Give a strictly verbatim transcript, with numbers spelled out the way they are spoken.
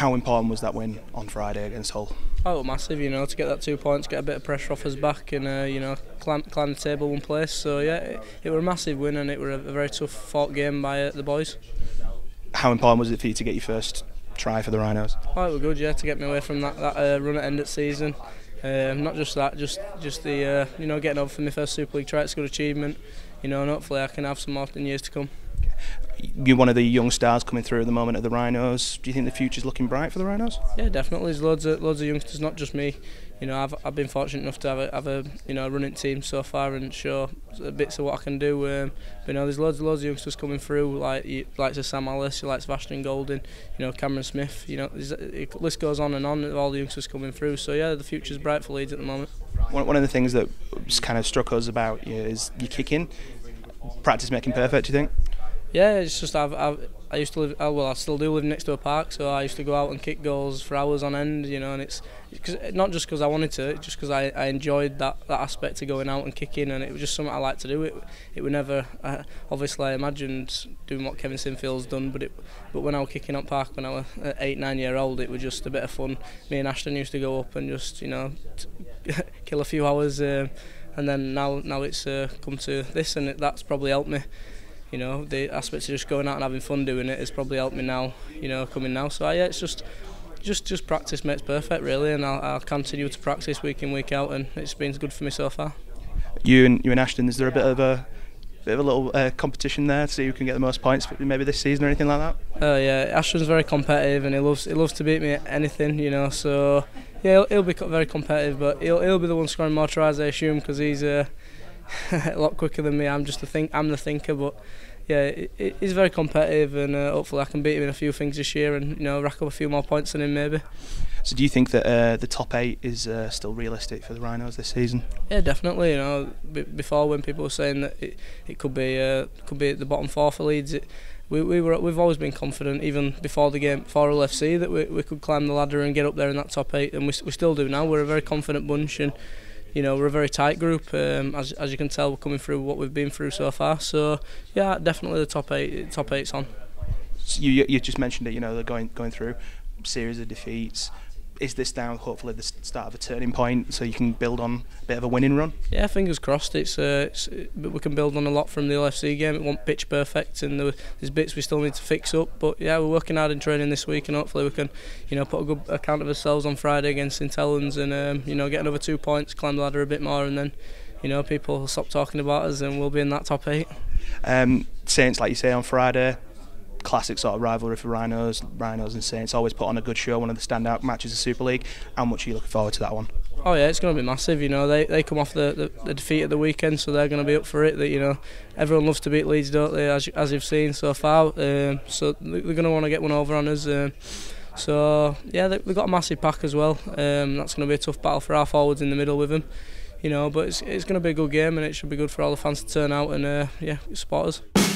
How important was that win on Friday against Hull? Oh, massive, you know, to get that two points, get a bit of pressure off us back and, uh, you know, climb, climb the table one place. So, yeah, it, it was a massive win and it was a, a very tough fought game by uh, the boys. How important was it for you to get your first try for the Rhinos? Oh, it was good, yeah, to get me away from that, that uh, run at end of season. Um, not just that, just just the, uh, you know, getting over for my first Super League try, it's a good achievement, you know, and hopefully I can have some more in years to come. You're one of the young stars coming through at the moment at the Rhinos. Do you think the future's looking bright for the Rhinos? Yeah, definitely. There's loads of loads of youngsters, not just me. You know, I've I've been fortunate enough to have a have a you know a running team so far and show bits of what I can do. Um, but you know, there's loads loads of youngsters coming through, like like Sam Ellis, like Vashton Golding, you know, Cameron Smith. You know, the list goes on and on of all the youngsters coming through. So yeah, the future's bright for Leeds at the moment. One one of the things that kind of struck us about you is your kicking. Practice making perfect, do you think? Yeah, it's just I've, I've I used to live well I still do live next to a park, so I used to go out and kick goals for hours on end, you know, and it's cause, not just because I wanted to, just because I, I enjoyed that, that aspect of going out and kicking, and it was just something I liked to do. It it was never uh, obviously I imagined doing what Kevin Sinfield's done, but it but when I was kicking up park when I was eight nine year old, it was just a bit of fun. Me and Ashton used to go up and just you know t kill a few hours, uh, and then now now it's uh, come to this, and it, that's probably helped me. You know, the aspects of just going out and having fun doing it has probably helped me now, you know, coming now. So yeah, it's just just just practice makes perfect really, and I'll, I'll continue to practice week in, week out, and it's been good for me so far. You and you and Ashton, is there a bit of a bit of a little uh, competition there to see who can get the most points maybe this season or anything like that? Oh uh, yeah, Ashton's very competitive and he loves he loves to beat me at anything, you know, so yeah, he'll, he'll be very competitive, but he'll he'll be the one scoring more tries, I assume, because he's uh, a lot quicker than me. I'm just the think I'm the thinker, but yeah, it, it, he's very competitive, and uh, hopefully I can beat him in a few things this year, and you know rack up a few more points than him maybe. So do you think that uh, the top eight is uh, still realistic for the Rhinos this season? Yeah, definitely. You know, b before when people were saying that it, it could be uh, could be at the bottom four for Leeds, it, we we were we've always been confident, even before the game for L F C, that we we could climb the ladder and get up there in that top eight, and we we still do now. We're a very confident bunch, and you know we're a very tight group. Um, as as you can tell, we're coming through what we've been through so far. So yeah, definitely the top eight top eight's on. So you you just mentioned it. You know, they're going going through a series of defeats. Is this now hopefully the start of a turning point, so you can build on a bit of a winning run? Yeah, fingers crossed. It's, uh, it's we can build on a lot from the L F C game. It won't pitch perfect, and there, there's bits we still need to fix up. But yeah, we're working hard in training this week, and hopefully we can, you know, put a good account of ourselves on Friday against St Helens, and um, you know, get another two points, climb the ladder a bit more, and then, you know, people will stop talking about us, and we'll be in that top eight. Um, Saints, like you say, on Friday. Classic sort of rivalry for Rhinos, Rhinos and Saints. Always put on a good show, one of the standout matches of Super League. How much are you looking forward to that one? Oh yeah, it's going to be massive. You know, they they come off the, the, the defeat at the weekend, so they're going to be up for it. That you know, everyone loves to beat Leeds, don't they? As as you've seen so far. Um, so they're going to want to get one over on us. Um, so yeah, they, they've got a massive pack as well. Um, that's going to be a tough battle for our forwards in the middle with them. You know, but it's it's going to be a good game, and it should be good for all the fans to turn out and uh, yeah, support us.